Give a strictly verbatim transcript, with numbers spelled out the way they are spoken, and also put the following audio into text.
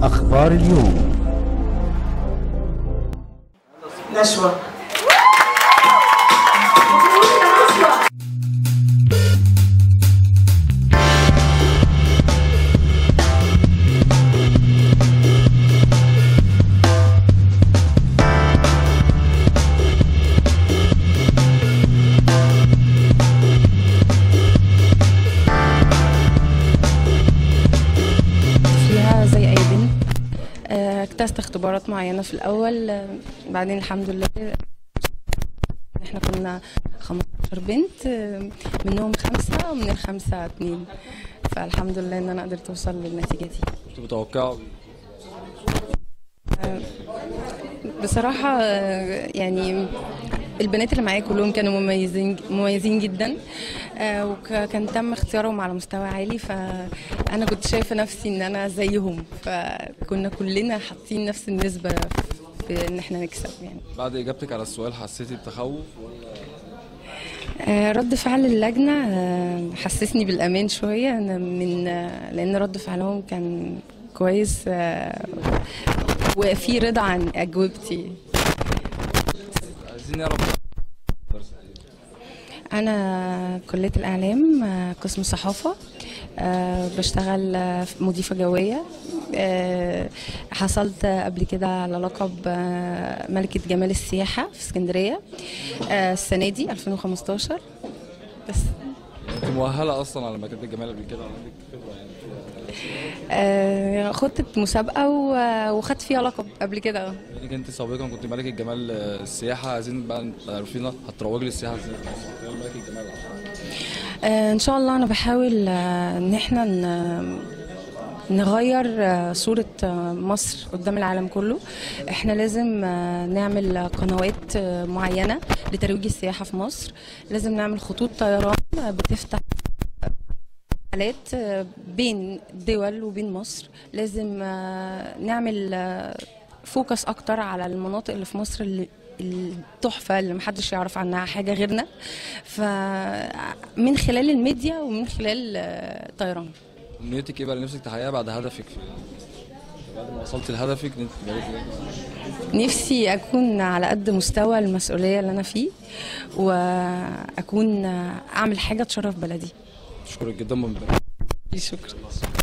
أخبار اليوم. نشوى. زي اي بنت اجتزت اختبارات معينه في الاول، بعدين الحمد لله احنا كنا خمستاشر بنت، منهم خمسه ومن الخمسه اتنين، فالحمد لله ان انا قدرت اوصل للنتيجه دي. كنت متوقعه؟ بصراحه يعني البنات اللي معايا كلهم كانوا مميزين مميزين جدا، وكان تم اختيارهم على مستوى عالي، فانا كنت شايفه نفسي ان انا زيهم، فكنا كلنا حاطين نفس النسبه في ان احنا نكسب. يعني بعد اجابتك على السؤال حسيتي بتخوف ولا؟ رد فعل اللجنه حسسني بالامان شويه، من لان رد فعلهم كان كويس وفي رضا عن اجوبتي. عايزين نعرف. أنا كلية الإعلام، قسم صحافة، بشتغل مضيفة جوية. حصلت قبل كده على لقب ملكة جمال السياحة في اسكندرية السنة دي ألفين وخمستاشر. بس انت مؤهلة أصلا على ملكة الجمال قبل كده؟ عندك خبرة يعني؟ آه خدت مسابقة وخدت فيها لقب قبل كده. يعني انت سابقا كنت ملكة جمال السياحة، عايزين بقى تعرفينا هتروجي للسياحة ازاي في مصر؟ ملكة الجمال آه ان شاء الله انا بحاول آه ان احنا نغير آه صورة آه مصر قدام العالم كله. احنا لازم آه نعمل قنوات آه معينة لترويج السياحة في مصر، لازم نعمل خطوط طيران بتفتح حالات بين دول وبين مصر، لازم نعمل فوكس اكتر على المناطق اللي في مصر اللي التحفه اللي محدش يعرف عنها حاجه غيرنا، فمن خلال الميديا ومن خلال الطيران. نيتك ايه بقى اللي نفسك تحققيها بعد هدفك في بعد ما وصلت لهدفك؟ نفسي اكون على قد مستوى المسؤوليه اللي انا فيه، واكون اعمل حاجه تشرف بلدي. اشكرك جدا من بلد. شكرا.